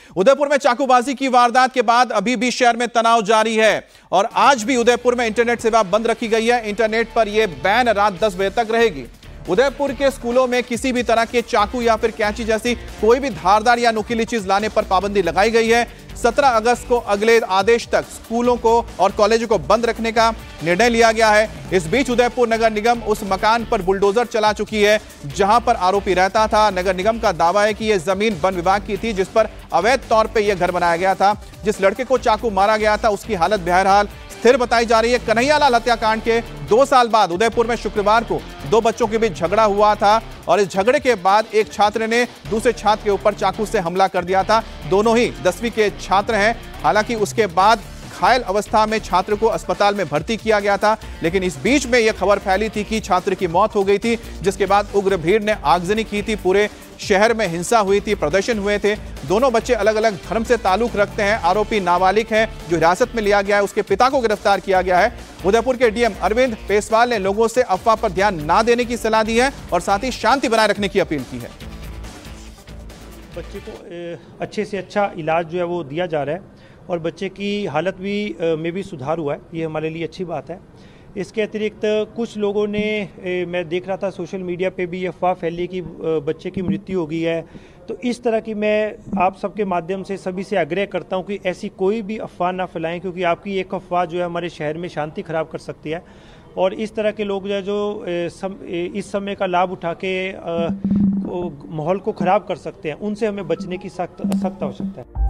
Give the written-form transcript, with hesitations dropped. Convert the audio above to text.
उदयपुर में चाकूबाजी की वारदात के बाद अभी भी शहर में तनाव जारी है और आज भी उदयपुर में इंटरनेट सेवा बंद रखी गई है। इंटरनेट पर यह बैन रात 10 बजे तक रहेगी। उदयपुर के स्कूलों में किसी भी तरह के चाकू या फिर कैंची जैसी कोई भी धारदार या नुकीली चीज लाने पर पाबंदी लगाई गई है। 17 अगस्त को अगले आदेश तक स्कूलों को और कॉलेजों को बंद रखने का निर्णय लिया गया है। इस बीच उदयपुर नगर निगम उस मकान पर बुलडोजर चला चुकी है जहां पर आरोपी रहता था। नगर निगम का दावा है कि यह जमीन वन विभाग की थी जिस पर अवैध तौर पर यह घर बनाया गया था। जिस लड़के को चाकू मारा गया था उसकी हालत बहरहाल स्थिर बताई जा रही है। कन्हैयालाल हत्याकांड के 2 साल बाद उदयपुर में शुक्रवार को 2 बच्चों के बीच झगड़ा हुआ था और इस झगड़े के बाद एक छात्र ने दूसरे छात्र के ऊपर चाकू से हमला कर दिया था। दोनों ही 10वीं के छात्र हैं। हालांकि उसके बाद घायल अवस्था में छात्र को अस्पताल में भर्ती किया गया था, लेकिन इस बीच में यह खबर फैली थी कि छात्र की मौत हो गई थी, जिसके बाद उग्र भीड़ ने आगजनी की थी। पूरे शहर में हिंसा हुई थी, प्रदर्शन हुए थे। दोनों बच्चे अलग अलग धर्म से ताल्लुक रखते हैं। आरोपी नाबालिग है जो हिरासत में लिया गया है, उसके पिता को गिरफ्तार किया गया है। उदयपुर के डीएम अरविंद पेसवाल ने लोगों से अफवाह पर ध्यान न देने की सलाह दी है और साथ ही शांति बनाए रखने की अपील की है। बच्चे को अच्छे से अच्छा इलाज जो है वो दिया जा रहा है और बच्चे की हालत में भी सुधार हुआ है, ये हमारे लिए अच्छी बात है। इसके अतिरिक्त कुछ लोगों ने मैं देख रहा था सोशल मीडिया पे भी ये अफवाह फैली कि बच्चे की मृत्यु हो गई है। तो इस तरह की मैं आप सबके माध्यम से सभी से आग्रह करता हूं कि ऐसी कोई भी अफवाह ना फैलाएं, क्योंकि आपकी एक अफवाह जो है हमारे शहर में शांति खराब कर सकती है और इस तरह के लोग जो है जो इस समय का लाभ उठा के माहौल को खराब कर सकते हैं, उनसे हमें बचने की सख्त आवश्यकता है।